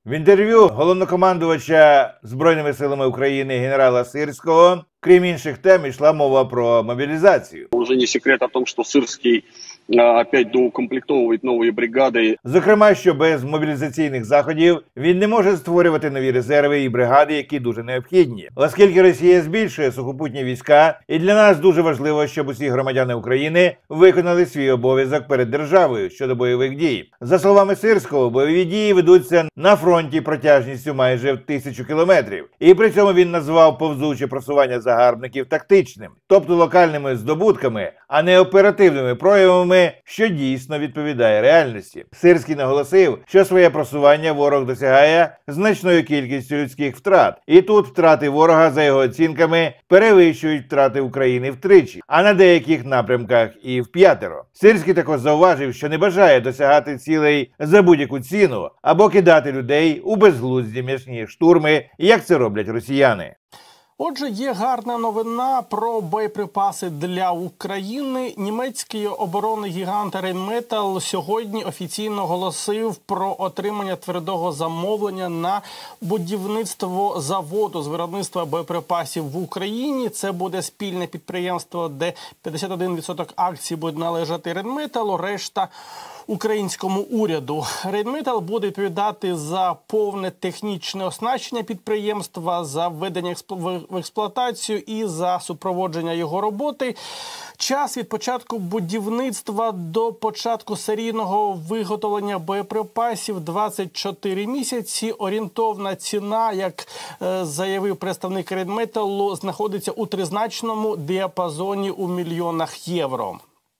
В інтерв'ю головнокомандувача Збройними силами України генерала Сирського, крім інших тем, йшла мова про мобілізацію. Уже не секрет о том, что Сирский опять доукомплектовывает новые бригады. Зокрема, що без мобілізаційних заходів він не може створювати нові резерви і бригади, які дуже необхідні. Оскільки Росія збільшує сухопутні війська, і для нас дуже важливо, щоб усі громадяни України виконали свій обов'язок перед державою щодо бойових дій. За словами Сирського, бойові дії ведуться на фронті протяжністю майже в 1000 кілометрів. І при цьому він назвав повзуче просування загарбників тактичним, тобто локальними здобутками, а не оперативними проявами, що дійсно відповідає реальності. Сирський наголосив, що своє просування ворог досягає значною кількістю людських втрат. І тут втрати ворога, за його оцінками, перевищують втрати України втричі, а на деяких напрямках і вп'ятеро. Сирський також зауважив, що не бажає досягати цілей за будь-яку ціну або кидати людей у безглузді м'ясні штурми, як це роблять росіяни. Отже, є гарна новина про боєприпаси для України. Німецький оборонний гігант Rheinmetall сьогодні офіційно оголосив про отримання твердого замовлення на будівництво заводу з виробництва боєприпасів в Україні. Це буде спільне підприємство, де 51% акцій буде належати Rheinmetall, решта – українському уряду. Rheinmetall буде відповідати за повне технічне оснащення підприємства, за введення в експлуатацію і за супроводження його роботи. Час від початку будівництва до початку серійного виготовлення боєприпасів – 24 місяці. Орієнтовна ціна, як заявив представник Rheinmetall, знаходиться у тризначному діапазоні у мільйонах євро.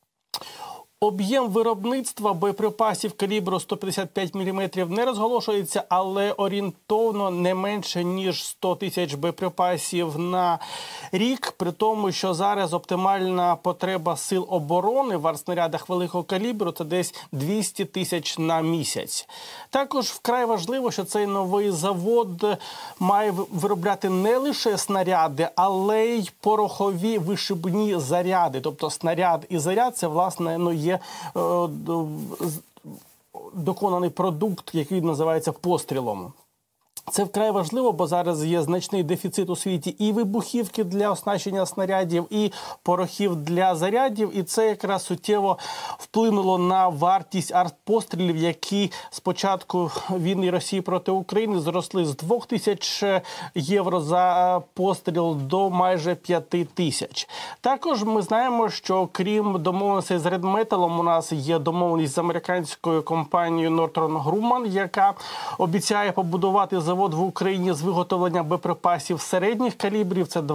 Об'єм виробництва боєприпасів калібру 155 мм не розголошується, але орієнтовно не менше, ніж 100 тисяч боєприпасів на рік, при тому, що зараз оптимальна потреба сил оборони в артснарядах великого калібру – це десь 200 тисяч на місяць. Також вкрай важливо, що цей новий завод має виробляти не лише снаряди, але й порохові вишибні заряди. Тобто снаряд і заряд – це, власне, є доконаний продукт, який називається пострілом. Це вкрай важливо, бо зараз є значний дефіцит у світі і вибухівки для оснащення снарядів, і порохів для зарядів. І це якраз суттєво вплинуло на вартість артпострілів, які з початку війни Росії проти України зросли з 2000 євро за постріл до майже 5000. Також ми знаємо, що крім домовленостей з Rheinmetall, у нас є домовленість з американською компанією Northrop Grumman, яка обіцяє побудувати завод в Україні з виготовлення боєприпасів середніх калібрів, це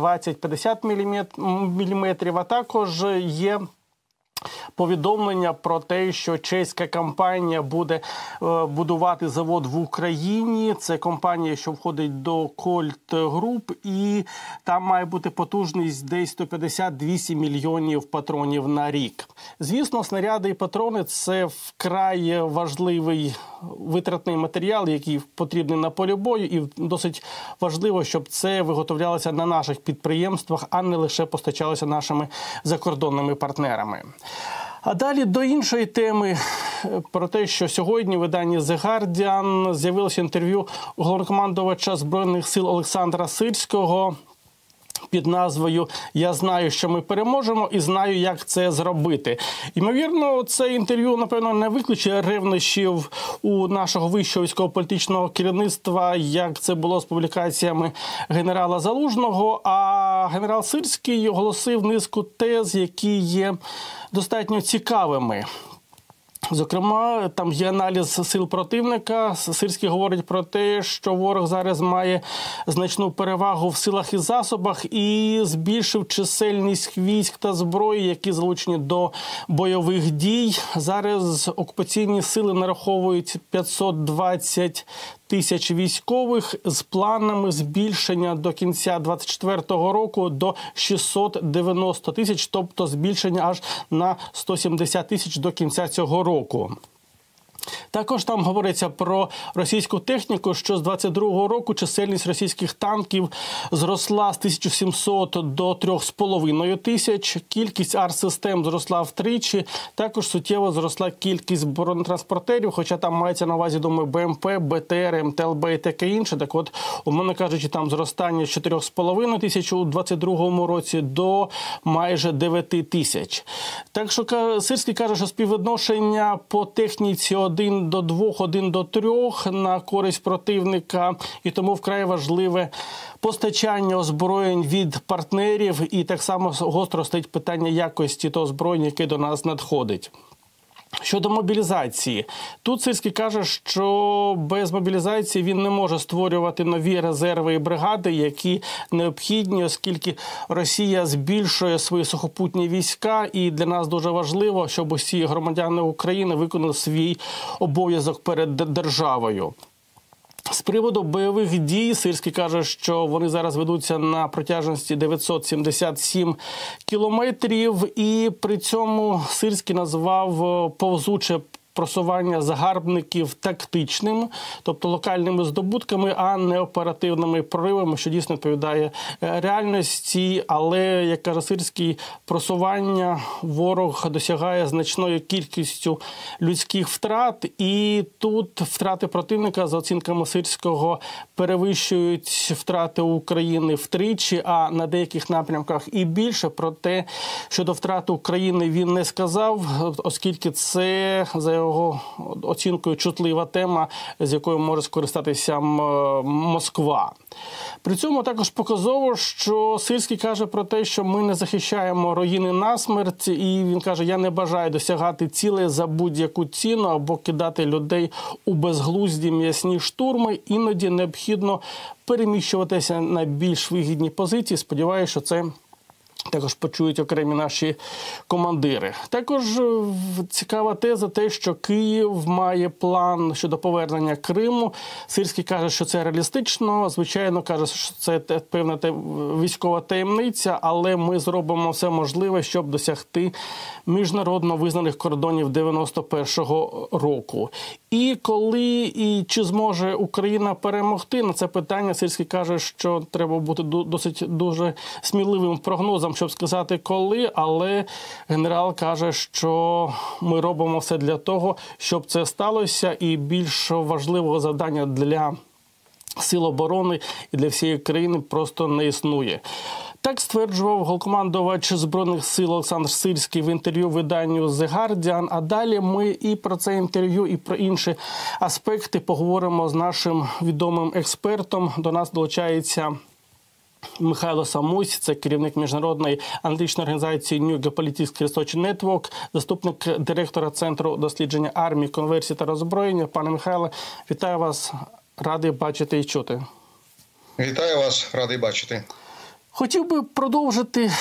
20-50 мм, а також є повідомлення про те, що чеська компанія буде будувати завод в Україні. Це компанія, що входить до Colt Group, і там має бути потужність десь 150-200 мільйонів патронів на рік. Звісно, снаряди і патрони – це вкрай важливий витратний матеріал, який потрібний на полі бою, і досить важливо, щоб це виготовлялося на наших підприємствах, а не лише постачалося нашими закордонними партнерами. А далі до іншої теми, про те, що сьогодні в виданні The Guardian з'явилося інтерв'ю головнокомандувача Збройних сил Олександра Сирського під назвою «Я знаю, що ми переможемо і знаю, як це зробити». Ймовірно, це інтерв'ю, напевно, не викличе ревнощів у нашого вищого військово-політичного керівництва, як це було з публікаціями генерала Залужного, а генерал Сирський оголосив низку тез, які є достатньо цікавими. Зокрема, там є аналіз сил противника. Сирський говорить про те, що ворог зараз має значну перевагу в силах і засобах і збільшив чисельність військ та зброї, які залучені до бойових дій. Зараз окупаційні сили нараховують 520 тисяч військових з планами збільшення до кінця 2024 року до 690 тисяч, тобто збільшення аж на 170 тисяч до кінця цього року. Також там говориться про російську техніку, що з 22-го року чисельність російських танків зросла з 1700 до 3500, кількість артсистем зросла втричі, також суттєво зросла кількість бронетранспортерів, хоча там мається на увазі, думаю, БМП, БТР, МТЛБ і таке інше. Так от, умовно кажучи, там зростання з 4500 у 22-му році до майже 9000. Так що Сирський каже, що співвідношення по техніці 1 до 2, 1 до 3 на користь противника, і тому вкрай важливе постачання озброєнь від партнерів, і так само гостро стоїть питання якості того озброєння, яке до нас надходить. Щодо мобілізації. Тут Сирський каже, що без мобілізації він не може створювати нові резерви і бригади, які необхідні, оскільки Росія збільшує свої сухопутні війська, і для нас дуже важливо, щоб усі громадяни України виконали свій обов'язок перед державою. З приводу бойових дій Сирський каже, що вони зараз ведуться на протяжності 977 кілометрів, і при цьому Сирський назвав повзуче просування загарбників тактичним, тобто локальними здобутками, а не оперативними проривами, що дійсно відповідає реальності. Але, як каже Сирський, просування ворог досягає значною кількістю людських втрат, і тут втрати противника, за оцінками Сирського, перевищують втрати України втричі, а на деяких напрямках і більше. Проте, щодо втрат України він не сказав, оскільки це, за його оцінкою, чутлива тема, з якою може скористатися Москва. При цьому також показово, що Сирський каже про те, що ми не захищаємо руїни насмерть, і він каже, я не бажаю досягати цілей за будь-яку ціну або кидати людей у безглузді м'ясні штурми, іноді необхідно переміщуватися на більш вигідні позиції. Сподіваюся, що це також почують окремі наші командири. Також цікава теза те, що Київ має план щодо повернення Криму. Сирський каже, що це реалістично. Звичайно, каже, що це певна військова таємниця, але ми зробимо все можливе, щоб досягти міжнародно визнаних кордонів 91-го року. І коли і чи зможе Україна перемогти, на це питання Сирський каже, що треба бути досить дуже сміливим прогнозом, щоб сказати коли, але генерал каже, що ми робимо все для того, щоб це сталося, і більш важливого завдання для сил оборони і для всієї країни просто не існує. Так стверджував головнокомандувач Збройних сил Олександр Сирський в інтерв'ю виданню The Guardian. А далі ми і про це інтерв'ю, і про інші аспекти поговоримо з нашим відомим експертом. До нас долучається Михайло Самусь, це керівник міжнародної аналітичної організації New Geopolitics Research Network, заступник директора Центру дослідження армії, конверсії та роззброєння. Пане Михайле, вітаю вас, радий бачити і чути. Вітаю вас, радий бачити. Хотів би продовжити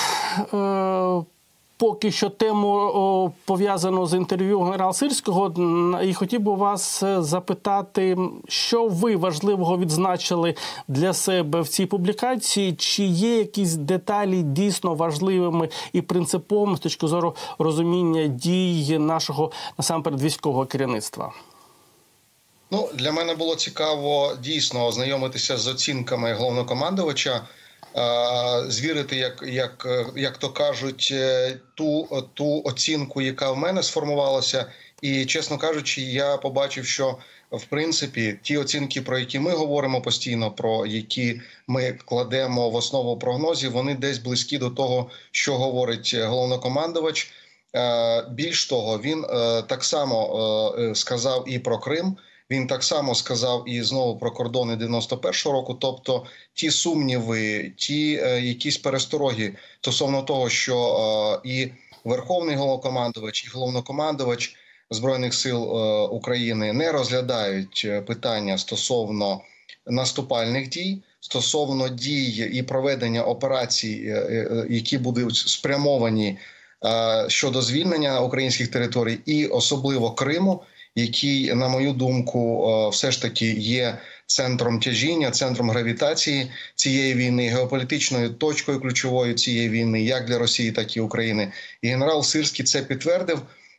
поки що тему, пов'язану з інтерв'ю генерала Сирського, і хотів би вас запитати, що ви важливого відзначили для себе в цій публікації, чи є якісь деталі дійсно важливими і принциповими з точки зору розуміння дій нашого, насамперед, військового керівництва? Ну, для мене було цікаво дійсно ознайомитися з оцінками головнокомандувача, звірити, як то кажуть, ту оцінку, яка в мене сформувалася. І, чесно кажучи, я побачив, що, в принципі, ті оцінки, про які ми говоримо постійно, про які ми кладемо в основу прогнозів, вони десь близькі до того, що говорить головнокомандувач. Більш того, він так само сказав і про Крим, він так само сказав і знову про кордони 91-го року, тобто ті сумніви, ті якісь перестороги стосовно того, що і Верховний головнокомандувач, і головнокомандувач Збройних сил України не розглядають питання стосовно наступальних дій, стосовно дій і проведення операцій, які будуть спрямовані щодо звільнення українських територій і особливо Криму, який, на мою думку, все ж таки є центром тяжіння, центром гравітації цієї війни, геополітичною точкою ключовою цієї війни, як для Росії, так і України. І генерал Сирський це підтвердив.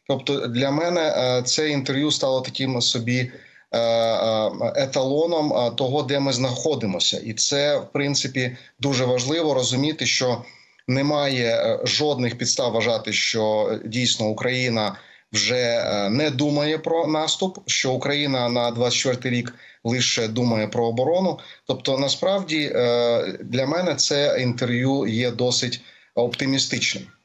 Тобто для мене це інтерв'ю стало таким собі еталоном того, де ми знаходимося. І це, в принципі, дуже важливо розуміти, що немає жодних підстав вважати, що дійсно Україна вже не думає про наступ, що Україна на 24-й рік лише думає про оборону. Тобто, насправді, для мене це інтерв'ю є досить оптимістичним.